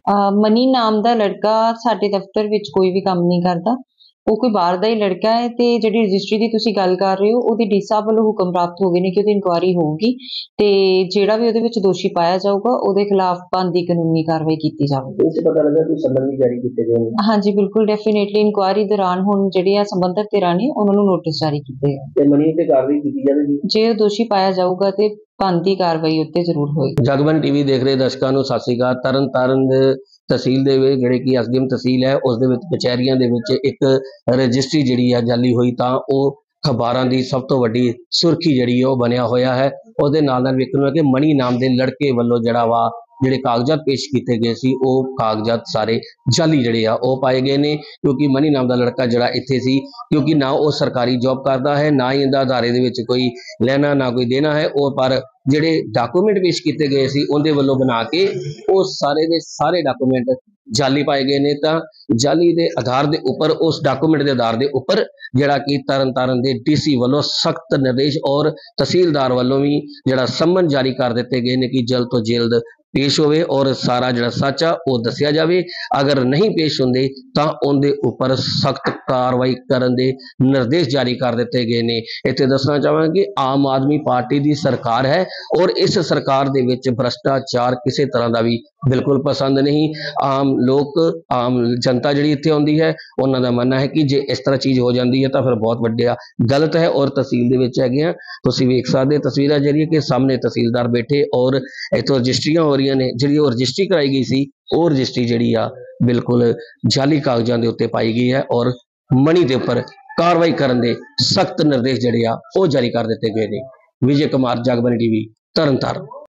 Money ਨਾਮ ਦਾ ਲੜਕਾ ਸਾਡੇ ਦਫ਼ਤਰ ਵਿੱਚ ਕੋਈ ਵੀ ਕੰਮ ਨਹੀਂ ਕਰਦਾ। ਉਹ ਕੋਈ ਬਾਹਰ ਦਾ ਹੀ ਲੜਕਾ ਹੈ ਤੇ ਜਿਹੜੀ ਰਜਿਸਟਰੀ ਦੀ ਤੁਸੀਂ ਗੱਲ ਕਰ ਰਹੇ ਹੋ, ਉਹਦੀ ਡੀ ਸਾਹਿਬ ਵੱਲੋਂ ਹੁਕਮ ਪ੍ਰਾਪਤ ਹੋ ਗਏ ਨੇ ਕਿ ਉਹਦੀ ਇਨਕੁਆਇਰੀ ਹੋਊਗੀ ਤੇ ਜਿਹੜਾ ਵੀ ਉਹਦੇ ਵਿੱਚ ਦੋਸ਼ੀ ਪਾਇਆ ਜਾਊਗਾ ਉਹਦੇ ਖਿਲਾਫ ਬਣਦੀ ਕਾਨੂੰਨੀ ਕਾਰਵਾਈ ਕੀਤੀ ਜਾਵੇਗੀ। ਇਹ 'ਚ ਪਤਾ ਲੱਗਾ ਕਿ ਸੰਮਨ ਵੀ ਜਾਰੀ ਕੀਤੇ ਗਏ ਨੇ। ਹਾਂਜੀ ਬਿਲਕੁਲ, ਡੈਫੀਨੇਟਲੀ ਇਨਕੁਆਇਰੀ ਦੌਰਾਨ ਹੁਣ ਜਿਹੜੀਆਂ ਸੰਬੰਧਿਤ ਧਿਰਾਂ ਨੇ ਉਹਨਾਂ ਨੂੰ ਨੋਟਿਸ ਜਾਰੀ ਕੀਤੇ ਗਏ ਤੇ ਮਨੀ ਤੇ ਕਾਰਵਾਈ ਕੀਤੀ ਜਾਵੇਗੀ। ਜੇ ਉਹ ਦੋਸ਼ੀ ਪਾਇਆ ਜਾਊਗਾ ਤੇ ਬਣਦੀ ਕਾਰਵਾਈ ਉੱਤੇ ਜ਼ਰੂਰ ਹੋਏਗੀ। ਜਗਬਾਣੀ ਟੀਵੀ ਦੇਖ ਰਹੇ ਦਰਸ਼ਕਾਂ ਨੂੰ ਸਤਿ ਸ਼੍ਰੀ ਅਕਾਲ। ਤਰਨਤਾਰਨ ਤਹਿਸੀਲ ਦੇ ਵਿੱਚ ਜਿਹੜੇ ਕਿ ਐਸਡੀਐਮ ਤਹਿਸੀਲ ਹੈ ਉਸ ਦੇ ਵਿੱਚ ਕਚਹਿਰੀਆਂ ਦੇ ਵਿੱਚ ਇੱਕ ਰਜਿਸਟਰੀ ਜਿਹੜੀ ਆ ਜਾਲੀ ਹੋਈ ਤਾਂ ਉਹ ਅਖਬਾਰਾਂ ਦੀ ਸਭ ਤੋਂ ਵੱਡੀ ਸੁਰਖੀ ਜਿਹੜੀ ਉਹ ਬਣਿਆ ਹੋਇਆ ਹੈ। ਉਹਦੇ ਨਾਲ ਵੇਖਣ ਨੂੰ ਹੈ ਕਿ ਮਣੀ ਨਾਮ ਦੇ ਲੜਕੇ ਵੱਲੋਂ ਜਿਹੜਾ ਵਾ ਜਿਹੜੇ ਕਾਗਜ਼ਾਤ ਪੇਸ਼ ਕੀਤੇ ਗਏ ਸੀ ਉਹ ਕਾਗਜ਼ਾਤ ਸਾਰੇ ਜਾਲੀ ਜਿਹੜੇ ਆ ਉਹ ਪਾਏ ਗਏ ਨੇ, ਕਿਉਂਕਿ ਮਨੀ ਨਾਮ ਦਾ ਲੜਕਾ ਜਿਹੜਾ ਇੱਥੇ ਸੀ, ਕਿਉਂਕਿ ਨਾ ਉਹ ਸਰਕਾਰੀ ਜੌਬ ਕਰਦਾ ਹੈ, ਨਾ ਹੀ ਇਹਦਾ ਅਦਾਰੇ ਦੇ ਵਿੱਚ ਕੋਈ ਲੈਣਾ ਨਾ ਕੋਈ ਦੇਣਾ ਹੈ। ਉਹ ਪਰ ਜਿਹੜੇ ਡਾਕੂਮੈਂਟ ਪੇਸ਼ ਕੀਤੇ ਗਏ ਸੀ ਉਹਦੇ ਵੱਲੋਂ ਬਣਾ ਕੇ ਉਹ ਸਾਰੇ ਦੇ ਸਾਰੇ ਡਾਕੂਮੈਂਟ ਜਾਲੀ ਪਾਏ ਗਏ ਨੇ। ਤਾਂ ਜਾਲੀ ਦੇ ਆਧਾਰ ਦੇ ਉੱਪਰ ਉਸ ਡਾਕੂਮੈਂਟ ਦੇ ਆਧਾਰ ਦੇ ਉੱਪਰ ਜਿਹੜਾ ਕਿ ਤਰਨਤਾਰਨ ਦੇ ਡੀਸੀ ਵੱਲੋਂ ਸਖਤ ਨਿਰਦੇਸ਼ ਔਰ ਤਹਿਸੀਲਦਾਰ ਵੱਲੋਂ ਵੀ ਜਿਹੜਾ ਸੰਮਨ ਜਾਰੀ ਕਰ ਦਿੱਤੇ ਗਏ ਨੇ ਕਿ ਜਲਦ ਤੋਂ ਜਲਦ पेश होवे और सारा जो सच आ वो दसिया जाए। अगर नहीं पेश होंगे तो उनके उपर सख्त कार्रवाई करने के निर्देश जारी कर दिते गए ने। इत्थे दसना चाहांगा कि आम आदमी पार्टी की सरकार है और इस सरकार दे विच भ्रष्टाचार किसी तरह का भी बिल्कुल पसंद नहीं। आम लोग आम जनता जी इत्थे आउंदी है, उन्हां दा मनना है कि जे इस तरह चीज़ हो जाती है तो फिर बहुत वड्डा गलत है। और तहसील दे विच हैगे आ, तुसीं वेख सकदे तस्वीरां जरिए कि सामने तहसीलदार बैठे और इत्थों रजिस्ट्रियां हो रही ने। जिहड़ी वो रजिस्ट्री कराई गई सी वो रजिस्ट्री जिहड़ी आ बिल्कुल जाली कागजां दे उत्ते पाई गई है और मनी दे उपर कार्रवाई करने दे सख्त निर्देश जिहड़े आ वो जारी कर दिते गए ने। विजय कुमार, जगबानी टीवी, तरनतारन।